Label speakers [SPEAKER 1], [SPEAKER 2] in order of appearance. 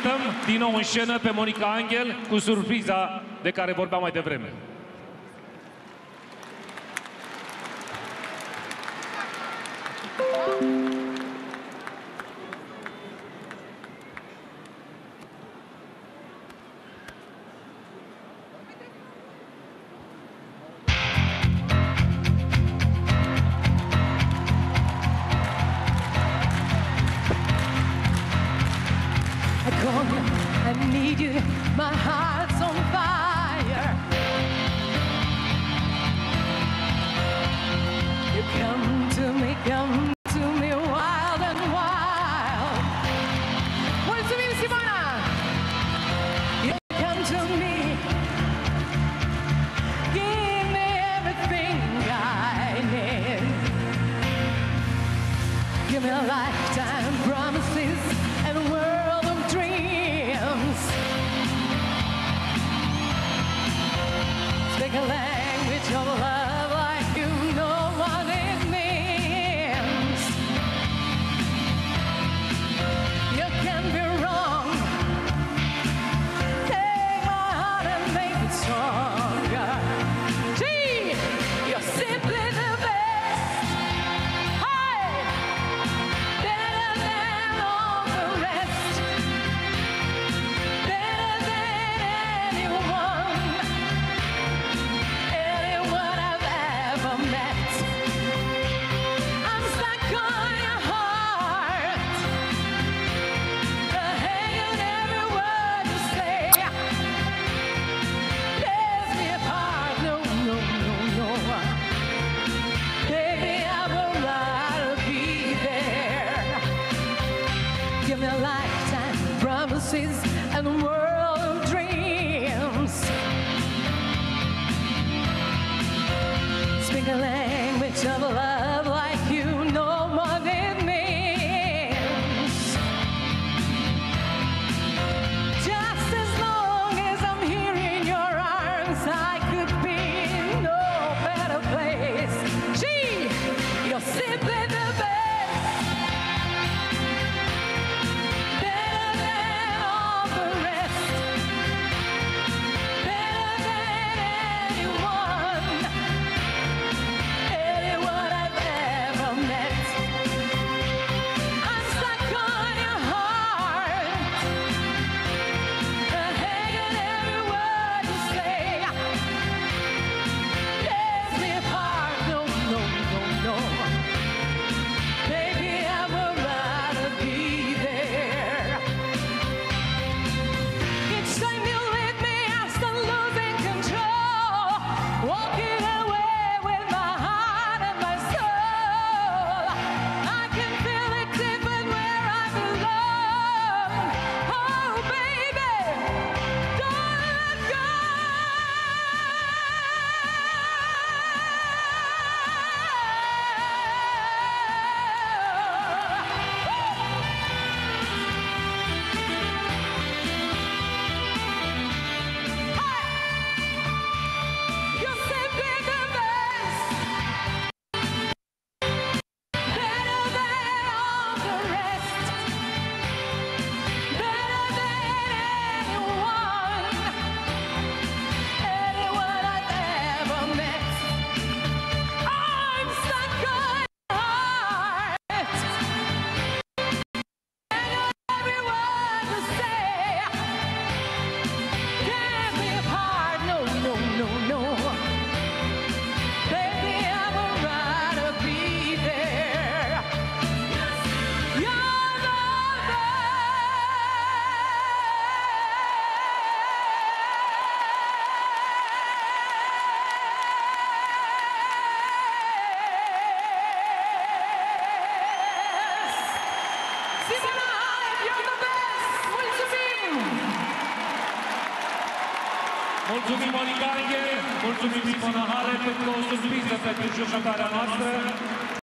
[SPEAKER 1] invităm din nou în scenă pe Monica Angel cu surpriza de care vorbeam mai devreme.
[SPEAKER 2] I need you, my heart's on fire. You come to me wild and wild. Mulțumim, Simona! You come to me, give me everything I need. Give me a lifetime promises and a world of dreams. Speak a language of love like you know what it means. You can be wrong. Take my heart and make it stronger. Gee, you're simply the best. Hey, better than all the rest. Better than anyone I've ever met. I'm stuck on your heart, hanging every word you say. Tears me apart, no, no, no, no. Baby, I would rather be there. Give me a lifetime promises and a world of dreams. Speak a language of love like you know what it means. Just as long as I'm here in your arms, I could be in no better place. Gee, you're simply the best. Better than all the rest. Better than anyone I've ever met. I'm stuck on your heart, hanging every word you say. Tears me apart, no, no, no, no. Baby, I would rather be there. Each time you leave me, I start losing control, walking away with my heart and my soul. I can feel it deep where I belong. Oh, baby, don't let go. You're simply the best. Better than all the rest. Better than anyone I've ever met. I'm stuck on your heart, hanging every word you say. Tears me apart, no, no, no, no. Baby, I would rather be there. You're the best. Simona Halep, you're the best. Mulțumim!
[SPEAKER 1] Mulțumim, Monica Angel, mulțumim, Simona Halep, pentru o surpriză pentru jucătoarea noastră.